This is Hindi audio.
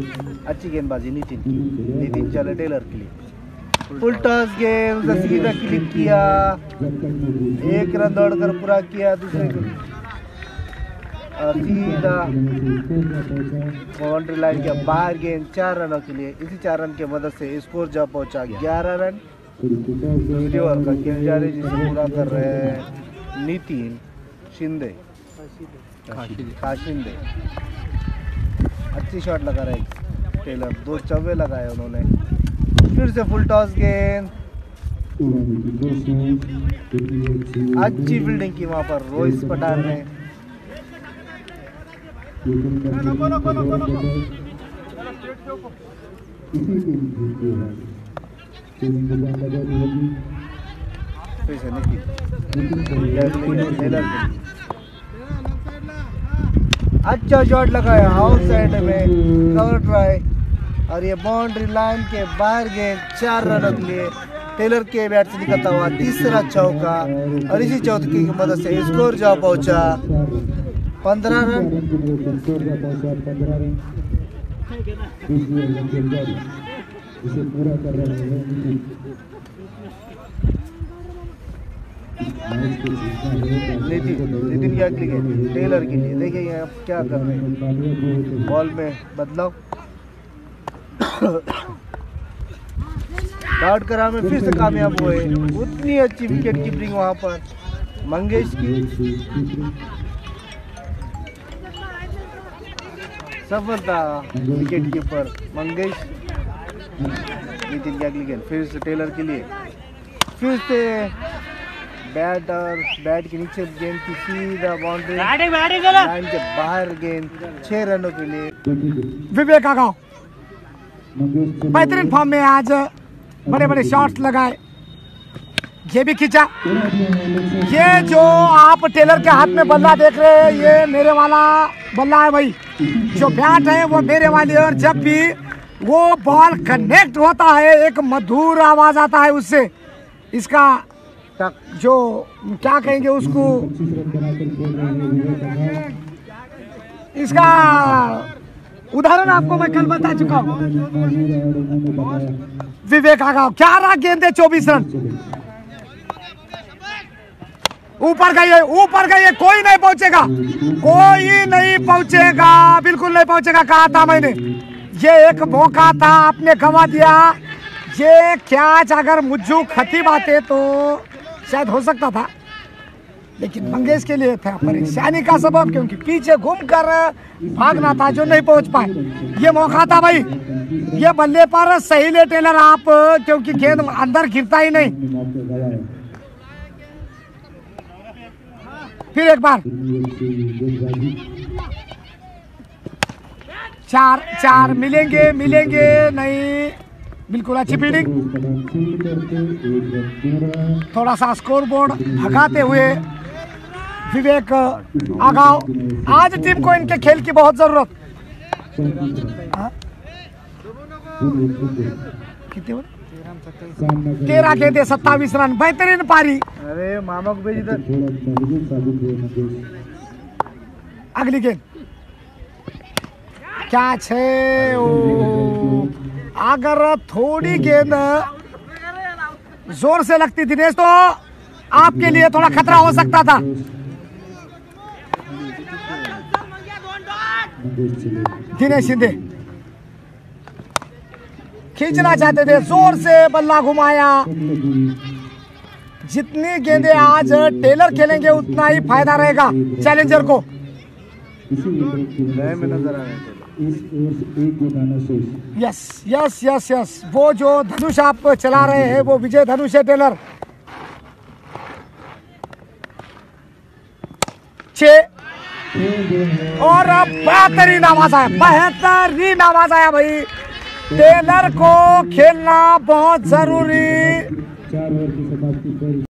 अच्छी गेंदबाजी नितिन की। नितिन चले टेलर के लिए, फुल टॉस गेम, सीधा क्लिक किया, 1 रन दौड़कर पूरा किया दूसरे को, और सीधा बाउंड्री लाइन के बाहर गेंद 4 रनों के लिए। इसी 4 रन की मदद से स्कोर जा पहुंचा 11 रन। दूसरी ओवर का खेल जारी, जिसे पूरा कर रहे हैं नितिन शिंदे, खाशिंदे। अच्छी शॉट लगा रहे टेलर, 2 चौके लगाए उन्होंने। फिर से फुल टॉस गेंद, अच्छी फील्डिंग की वहां पर रोहित पठान ने। फिर से अच्छा शॉट लगाया आउटसाइड में, कवर ट्राई, और ये बाउंड्री लाइन के बाहर गेंद 4 रनों के लिए। टेलर के बैट से निकलता हुआ तीसरा चौका, और इसी चौके की मदद से स्कोर जा पहुंचा 15 रन। नितिन क्या क्रिकेट टेलर के लिए, देखिए यहाँ क्या कर रहे हैं, बॉल में बदलाव। डॉट करा में फिर से कामयाब हुए, उतनी अच्छी विकेट कीपिंग वहां पर मंगेश की। सफलता विकेट कीपर मंगेश। नितिन क्या क्रिकेट फिर से टेलर के लिए, फिर से बैट और बैट के नीचे गेंद की सीधा बाउंड्री लाइन के बाहर गेंद 6 रनों के लिए। विवेक आगाव बेहतरीन फॉर्म में, आज बड़े बड़े शॉट्स लगाए, ये भी खींचा। ये जो आप टेलर के हाथ में बल्ला देख रहे हैं, ये मेरे वाला बल्ला है भाई, जो बैट है वो मेरे वाली है, और जब भी वो बॉल कनेक्ट होता है एक मधुर आवाज आता है उससे। इसका जो क्या कहेंगे उसको, इसका उदाहरण आपको मैं कल बता चुका हूँ। विवेक आगाव 11 गेंदे 24 रन, ऊपर गई है, ऊपर गई है, कोई नहीं पहुंचेगा, कोई नहीं पहुंचेगा, बिल्कुल नहीं पहुंचेगा, कहा था मैंने। ये एक मौका था, आपने गंवा दिया। ये कैच अगर मुज्जू खतीब आते तो शायद हो सकता था, लेकिन मंगेश के लिए था परेशानी का सबब, क्योंकि पीछे घूमकर भागना था जो नहीं पहुंच पाए। ये मौका था भाई, ये बल्ले पर सही ले टेलर आप, क्योंकि गेंद अंदर गिरता ही नहीं। फिर एक बार 4 मिलेंगे नहीं, बिल्कुल अच्छी फील्डिंग। थोड़ा सा स्कोर बोर्ड भगाते हुए विवेक आगाव। आज टीम को इनके खेल की बहुत जरूरत। कितने 13 गेंदे 27 रन, बेहतरीन पारी। अरे मामा को भेज इधर। अगली गेंद क्या है, अगर थोड़ी गेंद जोर से लगती दिनेश तो आपके लिए थोड़ा खतरा हो सकता था। दिनेश शिंदे खींचना चाहते थे, जोर से बल्ला घुमाया। जितनी गेंदें आज टेलर खेलेंगे उतना ही फायदा रहेगा चैलेंजर को। यस, वो जो धनुष आप चला रहे हैं वो विजय धनुष है टेलर। 6 और बेहतरीन आवाज आया भाई। टेलर को खेलना बहुत जरूरी।